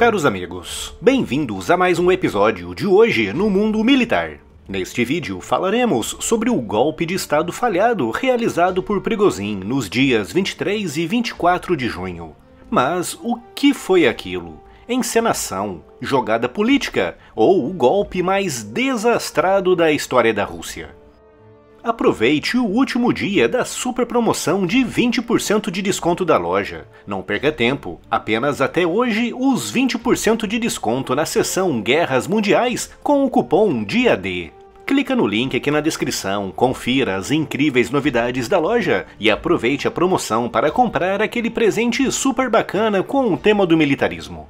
caros amigos, bem-vindos a mais um episódio de Hoje no Mundo Militar. Neste vídeo falaremos sobre o golpe de estado falhado realizado por Prigozhin nos dias 23 e 24 de junho. Mas o que foi aquilo? Encenação, jogada política ou o golpe mais desastrado da história da Rússia? Aproveite o último dia da super promoção de 20% de desconto da loja. Não perca tempo, apenas até hoje os 20% de desconto na seção Guerras Mundiais com o cupom DIAD. Clica no link aqui na descrição, confira as incríveis novidades da loja e aproveite a promoção para comprar aquele presente super bacana com o tema do militarismo.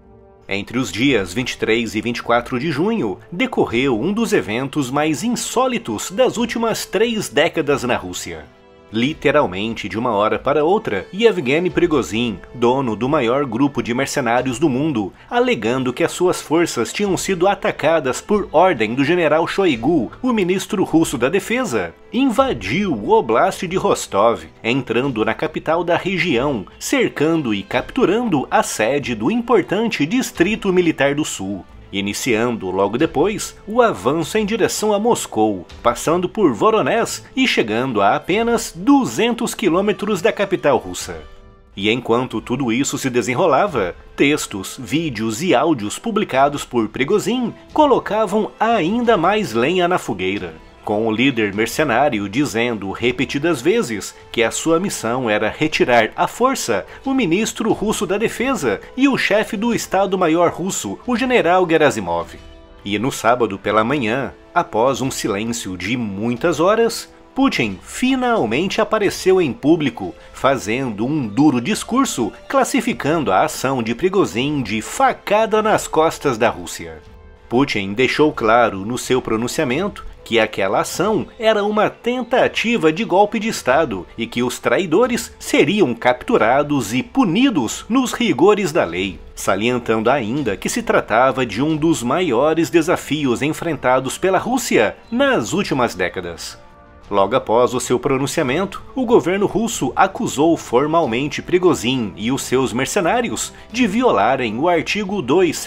Entre os dias 23 e 24 de junho, decorreu um dos eventos mais insólitos das últimas 3 décadas na Rússia. Literalmente, de uma hora para outra, Yevgeny Prigozhin, dono do maior grupo de mercenários do mundo, alegando que as suas forças tinham sido atacadas por ordem do general Shoigu, o ministro russo da defesa, invadiu o Oblast de Rostov, entrando na capital da região, cercando e capturando a sede do importante Distrito Militar do Sul, iniciando logo depois o avanço em direção a Moscou, passando por Voronezh e chegando a apenas 200 quilômetros da capital russa. E enquanto tudo isso se desenrolava, textos, vídeos e áudios publicados por Prigozhin colocavam ainda mais lenha na fogueira, com o líder mercenário dizendo repetidas vezes que a sua missão era retirar à força o ministro russo da defesa e o chefe do Estado-Maior russo, o general Gerasimov. E no sábado pela manhã, após um silêncio de muitas horas, Putin finalmente apareceu em público, fazendo um duro discurso classificando a ação de Prigozhin de facada nas costas da Rússia. Putin deixou claro no seu pronunciamento que aquela ação era uma tentativa de golpe de Estado e que os traidores seriam capturados e punidos nos rigores da lei, salientando ainda que se tratava de um dos maiores desafios enfrentados pela Rússia nas últimas décadas. Logo após o seu pronunciamento, o governo russo acusou formalmente Prigozhin e os seus mercenários de violarem o artigo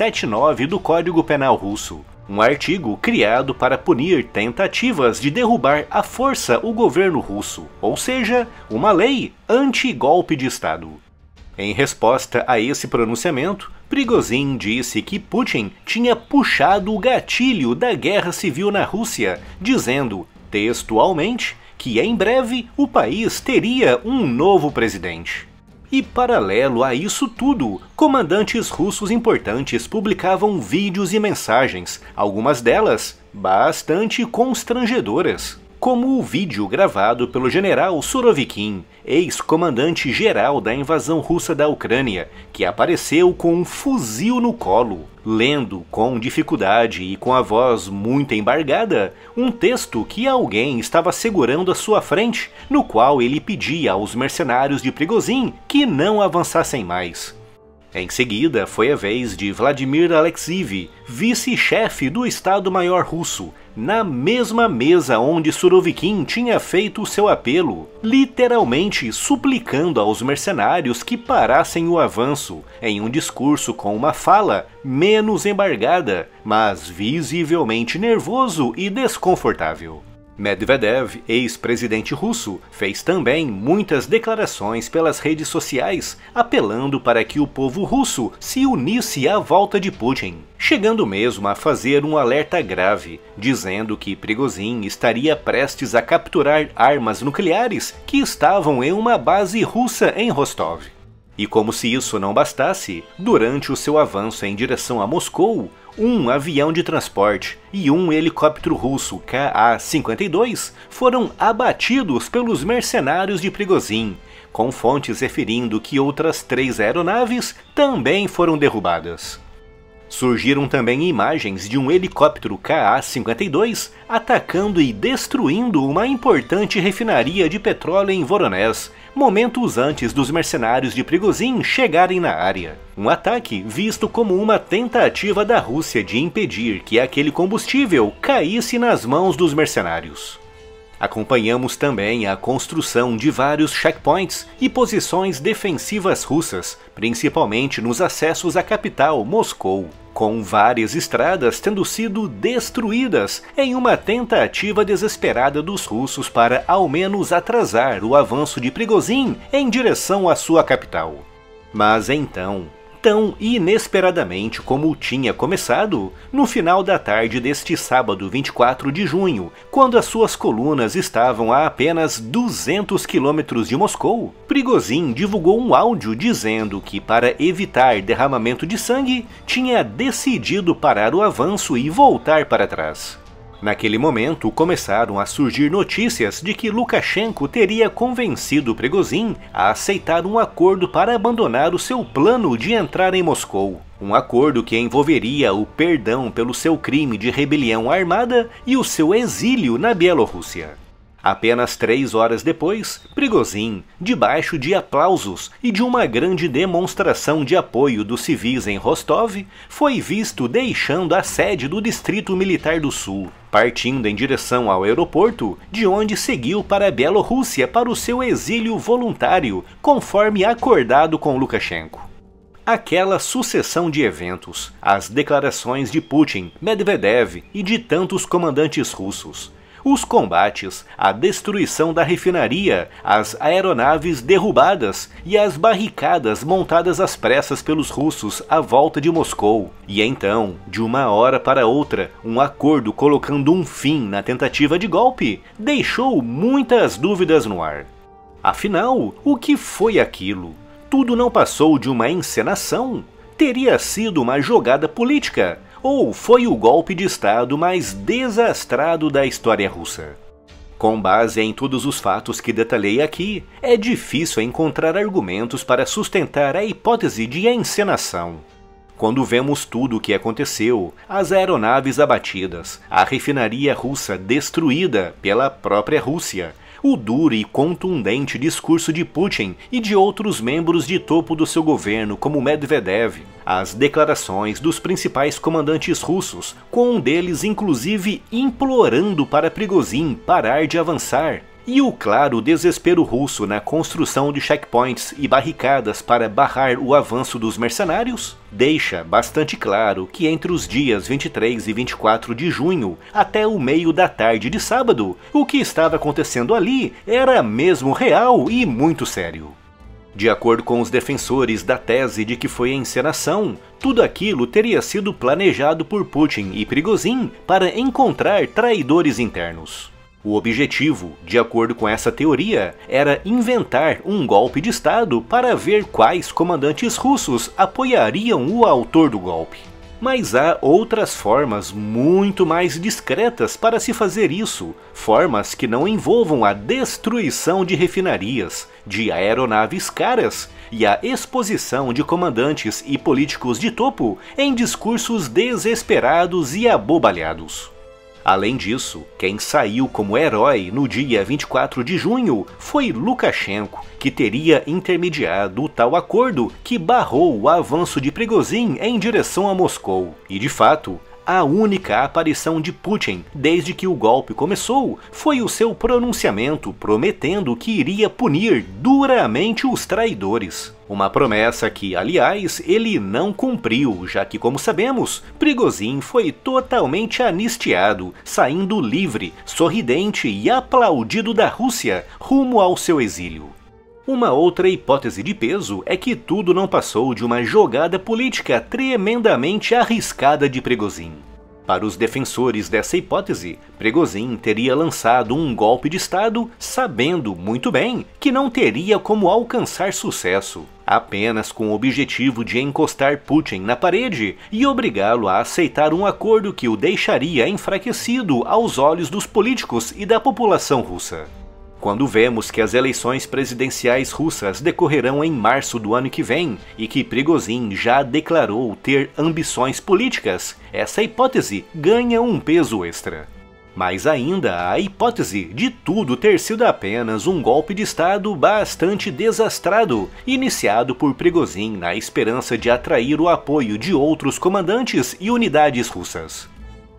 279 do Código Penal russo, um artigo criado para punir tentativas de derrubar à força o governo russo, ou seja, uma lei anti-golpe de Estado. Em resposta a esse pronunciamento, Prigozhin disse que Putin tinha puxado o gatilho da guerra civil na Rússia, dizendo, textualmente, que em breve o país teria um novo presidente. E paralelo a isso tudo, comandantes russos importantes publicavam vídeos e mensagens, algumas delas bastante constrangedoras, como o vídeo gravado pelo general Surovikin, ex-comandante-geral da invasão russa da Ucrânia, que apareceu com um fuzil no colo, lendo com dificuldade e com a voz muito embargada, um texto que alguém estava segurando à sua frente, no qual ele pedia aos mercenários de Prigozhin que não avançassem mais. Em seguida, foi a vez de Vladimir Alexiev, vice-chefe do Estado-Maior russo, na mesma mesa onde Surovikin tinha feito o seu apelo, literalmente suplicando aos mercenários que parassem o avanço, em um discurso com uma fala menos embargada, mas visivelmente nervoso e desconfortável. Medvedev, ex-presidente russo, fez também muitas declarações pelas redes sociais, apelando para que o povo russo se unisse à volta de Putin, chegando mesmo a fazer um alerta grave, dizendo que Prigozhin estaria prestes a capturar armas nucleares que estavam em uma base russa em Rostov. E como se isso não bastasse, durante o seu avanço em direção a Moscou, um avião de transporte e um helicóptero russo Ka-52 foram abatidos pelos mercenários de Prigozhin, com fontes referindo que outras 3 aeronaves também foram derrubadas. Surgiram também imagens de um helicóptero Ka-52 atacando e destruindo uma importante refinaria de petróleo em Voronezh, momentos antes dos mercenários de Prigozhin chegarem na área. Um ataque visto como uma tentativa da Rússia de impedir que aquele combustível caísse nas mãos dos mercenários. Acompanhamos também a construção de vários checkpoints e posições defensivas russas, principalmente nos acessos à capital, Moscou, com várias estradas tendo sido destruídas em uma tentativa desesperada dos russos para ao menos atrasar o avanço de Prigozhin em direção à sua capital. Mas então, tão inesperadamente como tinha começado, no final da tarde deste sábado 24 de junho, quando as suas colunas estavam a apenas 200 quilômetros de Moscou, Prigozhin divulgou um áudio dizendo que, para evitar derramamento de sangue, tinha decidido parar o avanço e voltar para trás. Naquele momento, começaram a surgir notícias de que Lukashenko teria convencido Prigozhin a aceitar um acordo para abandonar o seu plano de entrar em Moscou. Um acordo que envolveria o perdão pelo seu crime de rebelião armada e o seu exílio na Bielorrússia. Apenas 3 horas depois, Prigozhin, debaixo de aplausos e de uma grande demonstração de apoio dos civis em Rostov, foi visto deixando a sede do Distrito Militar do Sul, partindo em direção ao aeroporto, de onde seguiu para a Bielorrússia para o seu exílio voluntário, conforme acordado com Lukashenko. Aquela sucessão de eventos, as declarações de Putin, Medvedev e de tantos comandantes russos, os combates, a destruição da refinaria, as aeronaves derrubadas e as barricadas montadas às pressas pelos russos à volta de Moscou. E então, de uma hora para outra, um acordo colocando um fim na tentativa de golpe deixou muitas dúvidas no ar. Afinal, o que foi aquilo? Tudo não passou de uma encenação? Teria sido uma jogada política? Ou foi o golpe de Estado mais desastrado da história russa? Com base em todos os fatos que detalhei aqui, é difícil encontrar argumentos para sustentar a hipótese de encenação. Quando vemos tudo o que aconteceu, as aeronaves abatidas, a refinaria russa destruída pela própria Rússia, o duro e contundente discurso de Putin e de outros membros de topo do seu governo, como Medvedev, as declarações dos principais comandantes russos, com um deles inclusive implorando para Prigozhin parar de avançar, e o claro desespero russo na construção de checkpoints e barricadas para barrar o avanço dos mercenários, deixa bastante claro que entre os dias 23 e 24 de junho, até o meio da tarde de sábado, o que estava acontecendo ali era mesmo real e muito sério. De acordo com os defensores da tese de que foi encenação, tudo aquilo teria sido planejado por Putin e Prigozhin para encontrar traidores internos. O objetivo, de acordo com essa teoria, era inventar um golpe de Estado para ver quais comandantes russos apoiariam o autor do golpe. Mas há outras formas muito mais discretas para se fazer isso, formas que não envolvam a destruição de refinarias, de aeronaves caras e a exposição de comandantes e políticos de topo em discursos desesperados e abobalhados. Além disso, quem saiu como herói no dia 24 de junho foi Lukashenko, que teria intermediado o tal acordo que barrou o avanço de Prigozhin em direção a Moscou. E de fato, a única aparição de Putin desde que o golpe começou foi o seu pronunciamento prometendo que iria punir duramente os traidores. Uma promessa que, aliás, ele não cumpriu, já que, como sabemos, Prigozhin foi totalmente anistiado, saindo livre, sorridente e aplaudido da Rússia rumo ao seu exílio. Uma outra hipótese de peso é que tudo não passou de uma jogada política tremendamente arriscada de Prigozhin. Para os defensores dessa hipótese, Prigozhin teria lançado um golpe de Estado sabendo muito bem que não teria como alcançar sucesso, apenas com o objetivo de encostar Putin na parede e obrigá-lo a aceitar um acordo que o deixaria enfraquecido aos olhos dos políticos e da população russa. Quando vemos que as eleições presidenciais russas decorrerão em março do ano que vem e que Prigozhin já declarou ter ambições políticas, essa hipótese ganha um peso extra. Mas ainda há a hipótese de tudo ter sido apenas um golpe de Estado bastante desastrado, iniciado por Prigozhin na esperança de atrair o apoio de outros comandantes e unidades russas.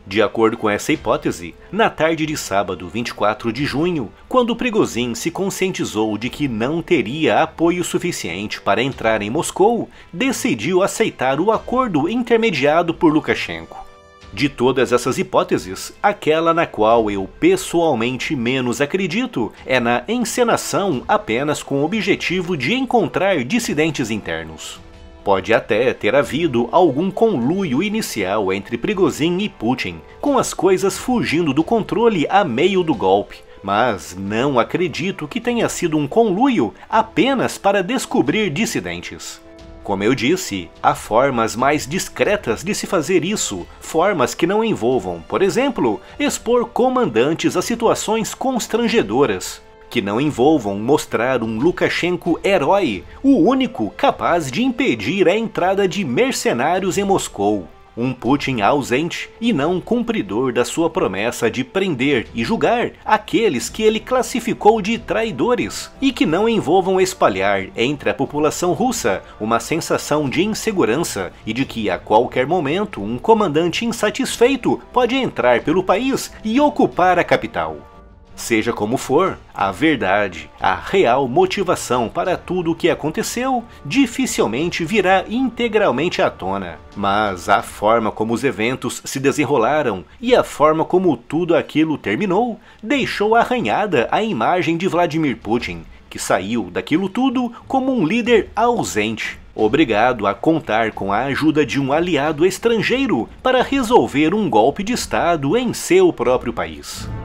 De acordo com essa hipótese, na tarde de sábado 24 de junho, quando Prigozhin se conscientizou de que não teria apoio suficiente para entrar em Moscou, decidiu aceitar o acordo intermediado por Lukashenko. De todas essas hipóteses, aquela na qual eu pessoalmente menos acredito é na encenação apenas com o objetivo de encontrar dissidentes internos. Pode até ter havido algum conluio inicial entre Prigozhin e Putin, com as coisas fugindo do controle a meio do golpe, mas não acredito que tenha sido um conluio apenas para descobrir dissidentes. Como eu disse, há formas mais discretas de se fazer isso, formas que não envolvam, por exemplo, expor comandantes a situações constrangedoras, que não envolvam mostrar um Lukashenko herói, o único capaz de impedir a entrada de mercenários em Moscou, um Putin ausente e não cumpridor da sua promessa de prender e julgar aqueles que ele classificou de traidores, e que não envolvam espalhar entre a população russa uma sensação de insegurança e de que a qualquer momento um comandante insatisfeito pode entrar pelo país e ocupar a capital. Seja como for, a verdade, a real motivação para tudo o que aconteceu dificilmente virá integralmente à tona, mas a forma como os eventos se desenrolaram e a forma como tudo aquilo terminou deixou arranhada a imagem de Vladimir Putin, que saiu daquilo tudo como um líder ausente, obrigado a contar com a ajuda de um aliado estrangeiro para resolver um golpe de Estado em seu próprio país.